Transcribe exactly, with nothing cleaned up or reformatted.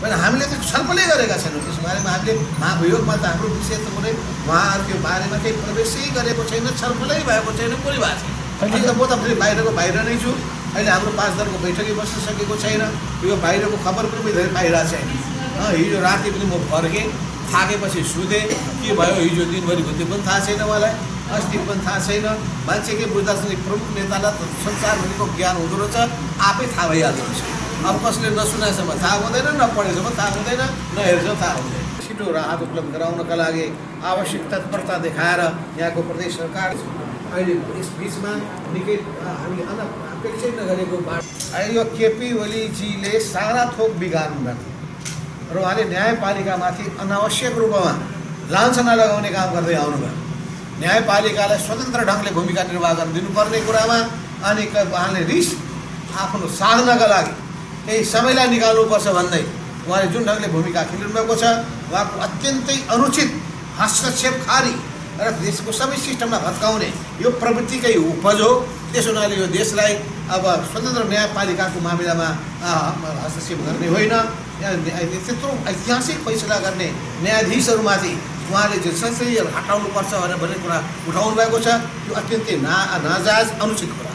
भने हामीले त छलफलै गरेका छैनौँ त्यस बारेमा। हामीले महाभियोगमा त हाम्रो विषय त कुनै उहाँहरूको बारेमा केही प्रवेशै गरेको छैन, छलफलै भएको छैन, कुनै भएको छैन। अहिले म त फेरि बाहिरको बाहिर नै छु। अहिले हाम्रो पाँच दलको बैठकै बसिसकेको छैन, यो बाहिरको खबर पनि धेरै पाइरहेको छैन। हिजो राति पनि म फर्केँ, थाकेपछि सुतेँ, के भयो हिजो दिनभरि त्यो पनि थाहा छैन मलाई, अस्ति पनि थाहा छैन। मान्छे के बुझ्दाखेरि प्रमुख नेतालाई त संसारभरिको ज्ञान हुँदो रहेछ, आफै थाहा भइहाल्दो रहेछ। अब कसले नसुनासम्म थाहा हुँदैन, नपढेसम्म थाहा हुँदैन, नहेरेसम्म थाहा हुँदैन। छिटो राहत उपलब्ध गराउनका लागि आवश्यक तत्परता देखाएर यहाँको प्रदेश सरकार अहिले यस बिचमा निकै हामीले अनपेक्षै नगरेको बाटो अहिले यो केपी ओलीजीले सारा थोक बिगार्नु भएको र उहाँले न्यायपालिकामाथि अनावश्यक रूपमा लान्छना लगाउने काम गर्दै आउनुभयो। न्यायपालिकालाई स्वतन्त्र ढङ्गले भूमिका निर्वाह गर्न दिनुपर्ने कुरामा अनि उहाँले रिस आफ्नो साधनका लागि केही समयलाई निकाल्नुपर्छ भन्दै उहाँले जुन ढङ्गले भूमिका खेलिनु भएको छ, उहाँको अत्यन्तै अनुचित हस्तक्षेपकारी र देशको सबै सिस्टमलाई भत्काउने यो प्रवृत्तिकै उपज हो। त्यस हुनाले यो देशलाई अब स्वतन्त्र न्यायपालिकाको मामिलामा हस्तक्षेप गर्ने होइन, त्यत्रो ऐतिहासिक फैसला गर्ने न्यायाधीशहरूमाथि उहाँले जो संसदीय हटाउनुपर्छ भनेर भन्ने कुरा उठाउनु भएको छ, यो अत्यन्तै ना नाजायज अनुचित कुरा।